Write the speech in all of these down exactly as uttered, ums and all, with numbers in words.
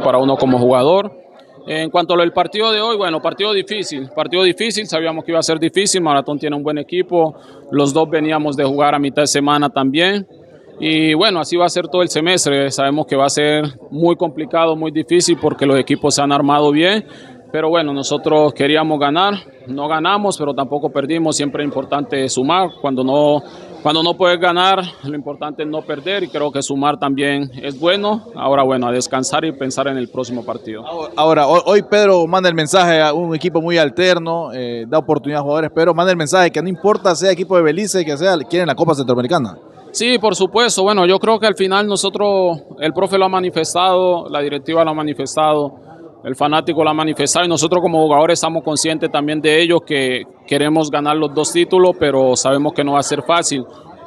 para uno como jugador. En cuanto al partido de hoy, bueno, partido difícil, partido difícil, sabíamos que iba a ser difícil, Maratón tiene un buen equipo, los dos veníamos de jugar a mitad de semana también, y bueno, así va a ser todo el semestre, sabemos que va a ser muy complicado, muy difícil porque los equipos se han armado bien, pero bueno, nosotros queríamos ganar, no ganamos, pero tampoco perdimos, siempre es importante sumar, cuando no, cuando no puedes ganar, lo importante es no perder y creo que sumar también es bueno. Ahora bueno, a descansar y pensar en el próximo partido. Ahora, hoy Pedro manda el mensaje a un equipo muy alterno, eh, da oportunidad a jugadores, pero manda el mensaje que no importa sea equipo de Belice, que sea, quieren la Copa Centroamericana. Sí, por supuesto, bueno, yo creo que al final nosotros, el profe lo ha manifestado, la directiva lo ha manifestado, el fanático lo ha manifestado y nosotros como jugadores estamos conscientes también de ello, que queremos ganar los dos títulos, pero sabemos que no va a ser fácil.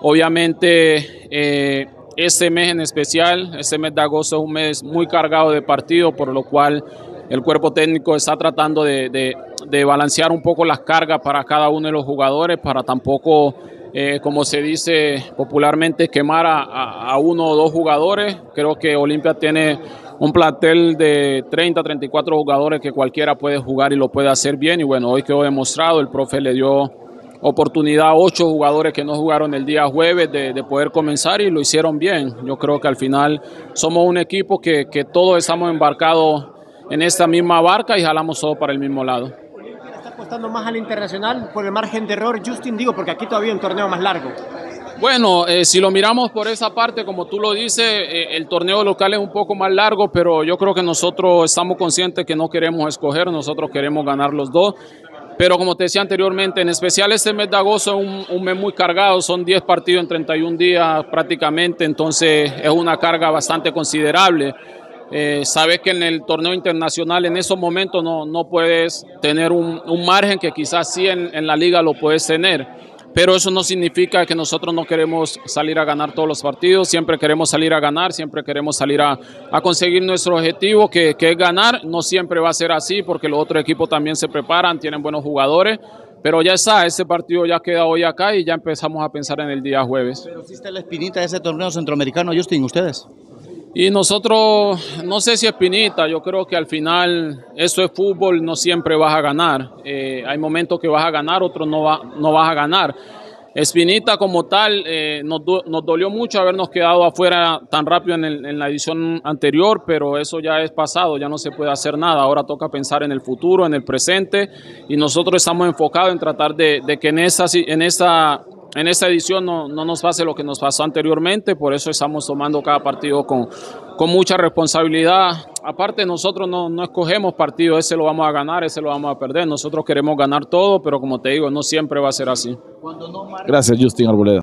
Obviamente, eh, este mes en especial, este mes de agosto es un mes muy cargado de partidos, por lo cual el cuerpo técnico está tratando de, de, de balancear un poco las cargas para cada uno de los jugadores, para tampoco, eh, como se dice popularmente, quemar a, a, a uno o dos jugadores. Creo que Olimpia tiene un plantel de treinta, treinta y cuatro jugadores que cualquiera puede jugar y lo puede hacer bien, y bueno, hoy quedó demostrado, el profe le dio oportunidad a ocho jugadores que no jugaron el día jueves de, de poder comenzar y lo hicieron bien. Yo creo que al final somos un equipo que, que todos estamos embarcados en esta misma barca y jalamos todo para el mismo lado. ¿Está apostando más al internacional por el margen de error, Justin? Digo, porque aquí todavía hay un torneo más largo. Bueno, eh, si lo miramos por esa parte, como tú lo dices, eh, el torneo local es un poco más largo, pero yo creo que nosotros estamos conscientes que no queremos escoger, nosotros queremos ganar los dos. Pero como te decía anteriormente, en especial este mes de agosto es un, un mes muy cargado, son diez partidos en treinta y un días prácticamente, entonces es una carga bastante considerable. Eh, sabes que en el torneo internacional en esos momentos no, no puedes tener un, un margen que quizás sí en, en la liga lo puedes tener. Pero eso no significa que nosotros no queremos salir a ganar todos los partidos, siempre queremos salir a ganar, siempre queremos salir a, a conseguir nuestro objetivo, que, que es ganar. No siempre va a ser así porque los otros equipos también se preparan, tienen buenos jugadores, pero ya está, ese partido ya queda hoy acá y ya empezamos a pensar en el día jueves. Pero sí está la espinita de ese torneo centroamericano, Justin, ¿ustedes? Y nosotros, no sé si espinita, yo creo que al final eso es fútbol, no siempre vas a ganar. Eh, hay momentos que vas a ganar, otros no, va, no vas a ganar. Espinita como tal, eh, nos, do, nos dolió mucho habernos quedado afuera tan rápido en, el, en la edición anterior, pero eso ya es pasado, ya no se puede hacer nada. Ahora toca pensar en el futuro, en el presente, y nosotros estamos enfocados en tratar de, de que en esa... En esa En esta edición no, no nos pase lo que nos pasó anteriormente, por eso estamos tomando cada partido con, con mucha responsabilidad. Aparte, nosotros no, no escogemos partido, ese lo vamos a ganar, ese lo vamos a perder. Nosotros queremos ganar todo, pero como te digo, no siempre va a ser así. Gracias, Justin Arboleda.